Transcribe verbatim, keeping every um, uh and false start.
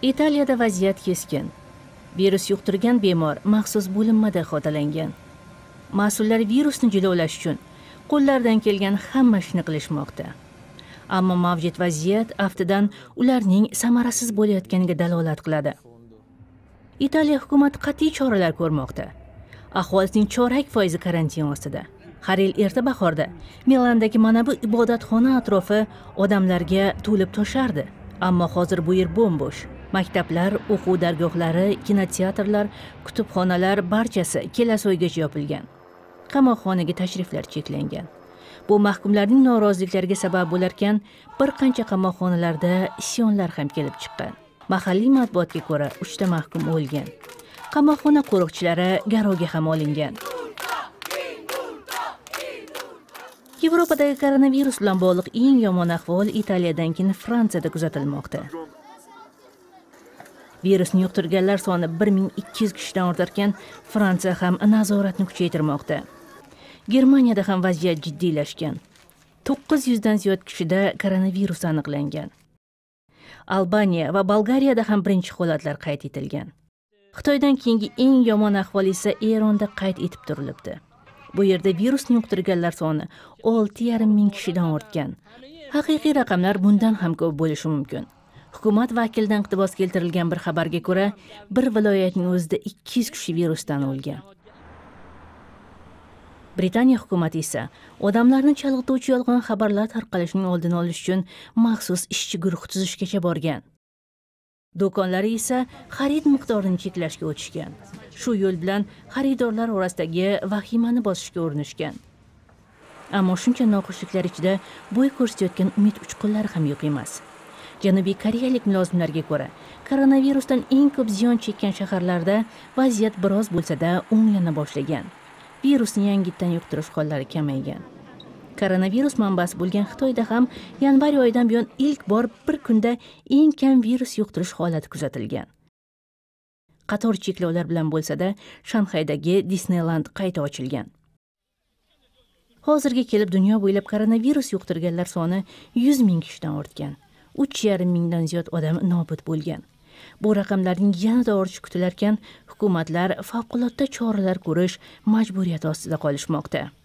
Italiyada vaziyat keskin. Virus yuqtirgan bemor maxsus bo'linmada xotalangan. Mas'ullar virusni jilovlash uchun qo'llaridan kelgan hamma ishni qilishmoqda. Ammo mavjud vaziyat aftidan ularning samarasiz bo'layotganiga dalolat qiladi. Italiya hukumati qat'iy choralar ko'rmoqda. Aholisining chorak foizi karantin ostida. Har yil erta bahorda Milandagi mana bu ibodatxona atrofi odamlarga to'lib toshardi. Ammo hozir bu yer bo'm-bo'sh. Maktablar, o'quv dargohlari, kinoteatrlar, kutubxonalar barchasi kelasi oygacha yopilgan. Qamoqxonaga tashriflar cheklangan. Bu mahkumlarning noroziliklariga sabab bo'larkan, bir qancha qamoqxonalarda isyonlar ham kelib chiqqan. Mahalliy matbuotga ko'ra, uchta mahkum o'lgan. Qamoqxona qo'riqchilari garovga ham olingan. Yevropadagi koronavirus bilan bog'liq eng yomon ahvol Italiyadan keyin Fransiyada kuzatilmoqda. Virusni yuqtirganlar soni bir ming ikki yuz kishidan ortarkan, Fransiya ham nazoratni kuchaytirmoqda. Germaniyada ham vaziyat jiddiylashgan. to'qqiz yuzdan ziyod kishida koronavirus aniqlangan. Albaniya va Bolgariyada ham birinchi holatlar qayd etilgan. Xitoydan keyingi eng yomon ahvol esa Eronda qayd etib turilibdi. Bu yerda virusni yuqtirganlar soni olti yarim ming kishidan ortgan. Haqiqiy raqamlar bundan ham ko'p bo'lishi mumkin. Hukumat vakilidan iqtibos keltirilgan bir xabarga ko'ra, bir viloyatning o'zida ikki yuz kishi virusdan o'lgan. Britaniya hukumati esa odamlarni chalg'ituvchi yolg'on xabarlar tarqalishining oldini olish uchun maxsus ishchi guruh tuzishgacha borgan. Do'konlar esa xarid miqdorini cheklashga o'tishgan. Shu yo'l bilan xaridorlar orasidagi vahimani bosishga urinishgan. Ammo shuncha noxushliklar ichida bo'y ko'rsatayotgan umid uchqunlari ham yo'q emas. Janubiy koreyalik mulozimlarga ko'ra, koronavirusdan eng ko'p ziyon chekkan shaharlarda vaziyat biroz bo'lsa-da o'nglana boshlagan. Virusni yangitdan yuqtirish hollari kamaygan. Koronavirus manbasi bo'lgan Xitoyda ham yanvar oyidan buyon ilk bor bir kunda eng kam virus yuqtirish holati kuzatilgan. Qator cheklovlar bilan bo'lsa-da, Shanxaydagi Disneyland qayta ochilgan. Hozirga kelib dunyo bo'ylab koronavirus yuqtirganlar soni yuz ming kishidan ortgan. uch yarim mingdan ziyod odam nobud bo'lgan. Bu raqamlarning yanada ortishi kutilarkan, hukumatlar favqulodda choralar ko'rish majburiyati ostida qolishmoqda.